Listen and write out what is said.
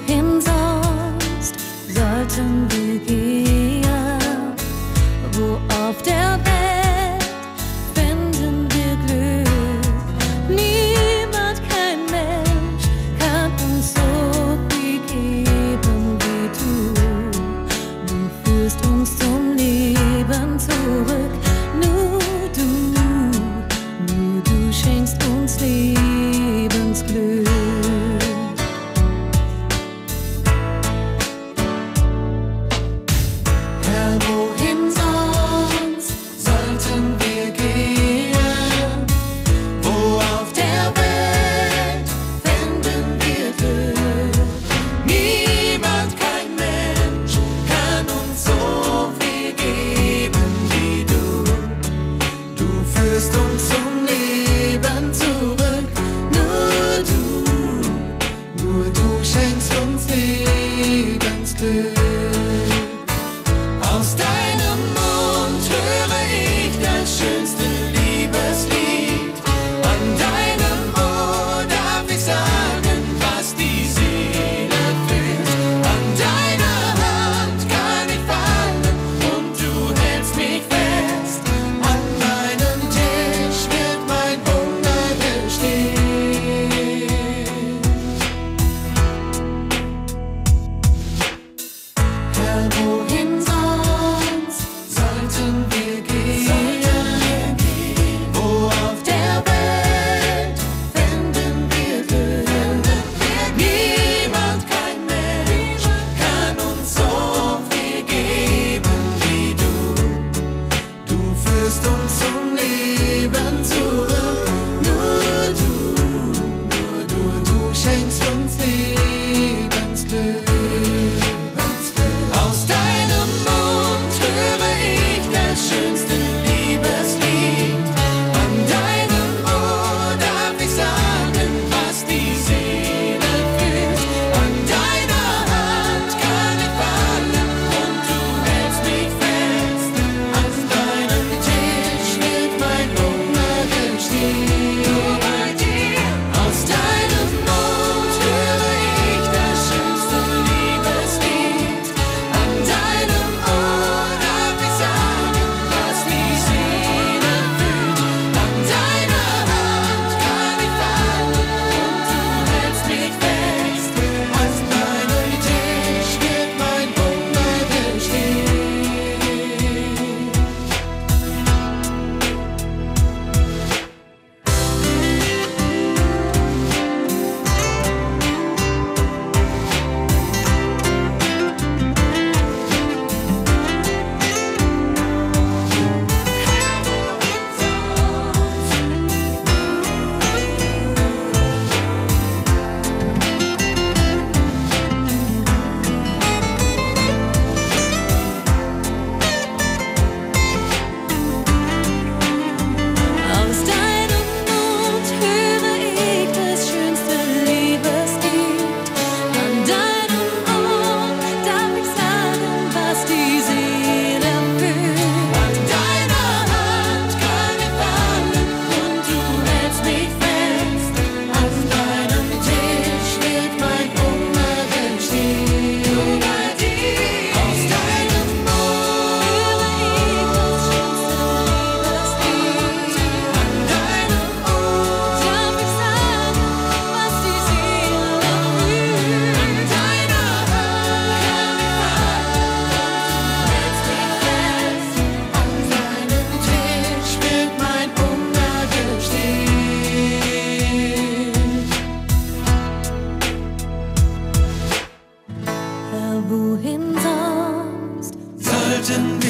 wohin sonst sollten wir gehen? Wo auf der Welt finden wir Glück? Niemand, kein Mensch kann uns so viel geben wie du. Du führst uns zum Leben zurück. Nur du schenkst uns Lebensglück. Herr, wohin sonst sollten wir gehen? Wo auf der Welt finden wir Glück? Niemand, kein Mensch kann uns so viel geben wie du. Du führst uns zum Leben zurück. Nur du schenkst uns Lebensglück. Aus deinem Mund höre ich das schönste Liebeslied. An deinem Ohr darf ich sagen, was die Seele fühlt. An deiner Hand kann ich fallen und du hältst mich fest. An deinem Tisch wird mein Hunger gestillt. Herr, wohin sonst sollten wir gehen? Wo auf der Welt finden wir Glück? Niemand, kein Mensch kann uns so viel geben wie du. Du führst uns zum Leben zurück. Nur du schenkst uns Lebensglück. Aus deinem Mund höre ich das schönste Liebeslied. An deinem Ohr darf ich sagen, was die Seele fühlt. An deiner Hand kann ich fallen und du hältst mich fest. An deinem Tisch wird mein Hunger gestillt. Nur bei dir. Aus deinem Mund höre ich das schönste Liebeslied. An deinem Ohr darf ich sagen, was die Seele fühlt. An deiner Hand kann ich fallen und du hältst mich fest. An deinem Tisch wird mein Hunger gestillt. Aus deinem Mund höre ich das schönste Liebeslied. An deinem Ohr darf ich sagen, was die Seele fühlt. An deiner Hand kann ich fallen und du hältst mich fest. An deinem Tisch wird mein Hunger gestillt. Nur bei dir. Aus deinem Mund höre ich das schönste Liebeslied. An deinem Ohr darf ich sagen, was die Seele fühlt. An deiner Hand kann ich fallen und du hältst mich fest. An deinem Tisch wird mein Hunger gestillt. Herr, wohin sonst sollten wir